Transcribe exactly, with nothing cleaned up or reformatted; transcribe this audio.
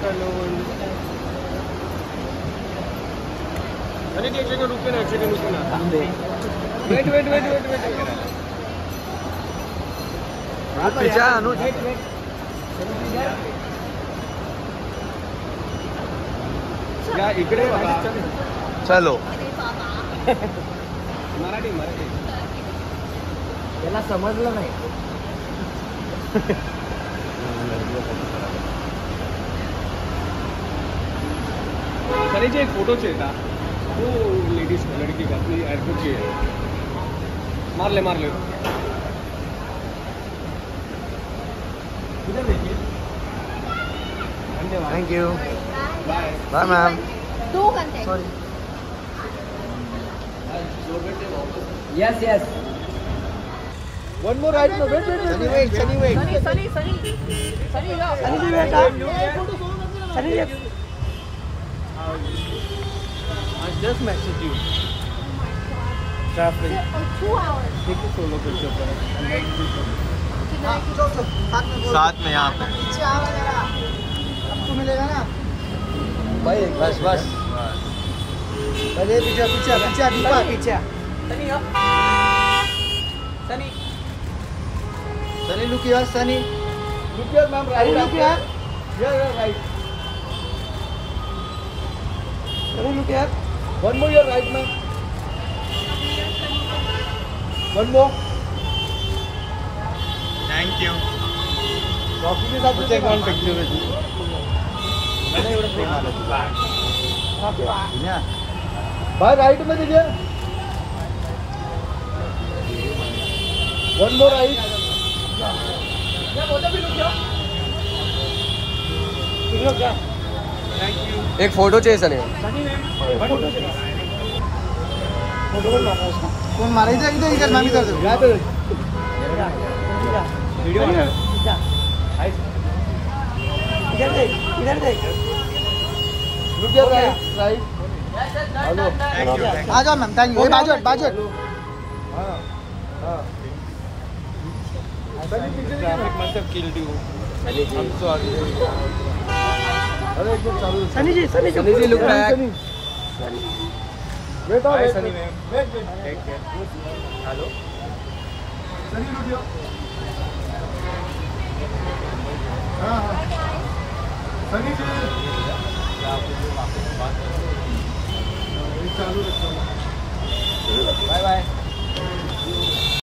लो। अरे एक सेकंड रुके ना, एक सेकंड रुके ना। Wait wait wait wait wait पीछे अनुज। या इकडे बघा। चलो मराठी मराठी त्याला समजलं नाही। सनी जी एक फोटो चाहिए था, वो लेडीज लड़की का अपनी एयरपोर्ट की है। मार ले मार ले। इधर देखिए। धन्यवाद। Thank you. Bye bye ma'am. दो घंटे। Sorry. Yes yes. One more right में। Wait wait Sunny wait, Sunny wait. Sunny Sunny Sunny Sunny Sunny ji बेटा। सनी जी I just messaged you. Traffic. Two hours. Take a solo picture for us. साथ में यहाँ पे। आपको मिलेगा ना भाई बस बस। अरे पीछे पीछे पीछे दीपा पीछे। सनी अब Sunny Sunny look here, Sunny. Look here, ma'am. अरे Right. लुक यार Yeah, yeah, right. अरे लुक यार One more, you're right, ma'am. One more. Thank you. Coffee के साथ take one picture with you. मैंने एवढं frame आलं तुला. बाय राइट में देखिए। One more right. एक फोटो चाहिए सनी। कौन मारायचं इधर इधर मामी कर दो वीडियो इधर देख इधर देख Look here, right, right. Hello. आ जाओ मैम थैंक यू बाजू बाजू हाँ हाँ। Traffic must have killed you. I'm sorry. अरे एकदम चालू। Sunny ji Sunny ji Sunny ji look back. Wait Bye, wait Sunny ma'am. Wait wait. Take care. Hello. Sunny रुक जाओ। हाँ हाँ। सनी जी। चालू रखो। Bye bye.